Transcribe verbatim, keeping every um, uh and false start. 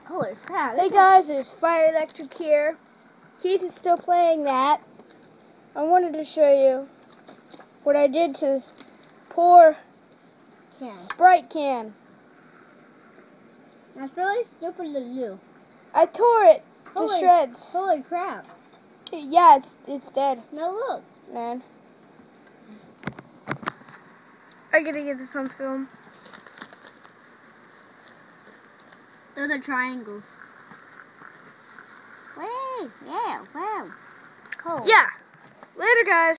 Holy crap. Hey guys, there's Fire Electric here. Keith is still playing that. I wanted to show you what I did to this poor can. Sprite can. That's really stupid to do. I tore it to Holy, shreds. Holy crap. Yeah, it's it's dead. Now look. Man. I gotta get this on film. Those are triangles. Wait, yeah, wow. Cool. Yeah. Later, guys.